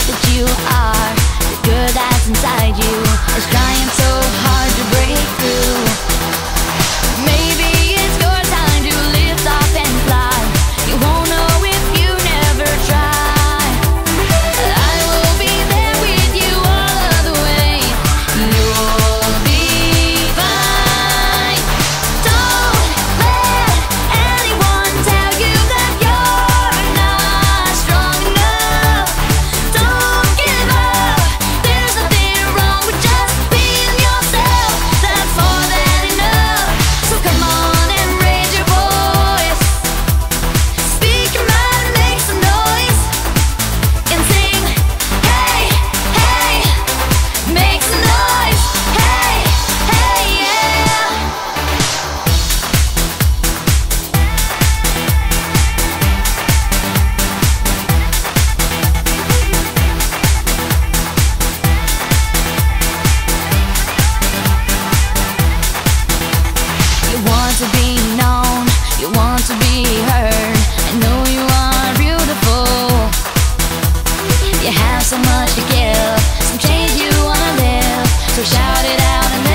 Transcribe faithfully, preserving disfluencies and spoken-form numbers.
that you are. The girl that's inside you is trying so hard to break through. Maybe it's your time to lift off and fly. You won't know if you never try. I will be there with you all of the way. You'll be fine. Don't let anyone tell you that you're not strong enough. Don't give up. There's nothing wrong with just being yourself. That's more than enough. So come on and raise your voice. Speak your mind and make some noise. And sing, hey, hey. Make some noise. Hey, hey, yeah. You want to be known, you want to be heard. I know you are beautiful. You have so much to give, some change you wanna live. So shout it out and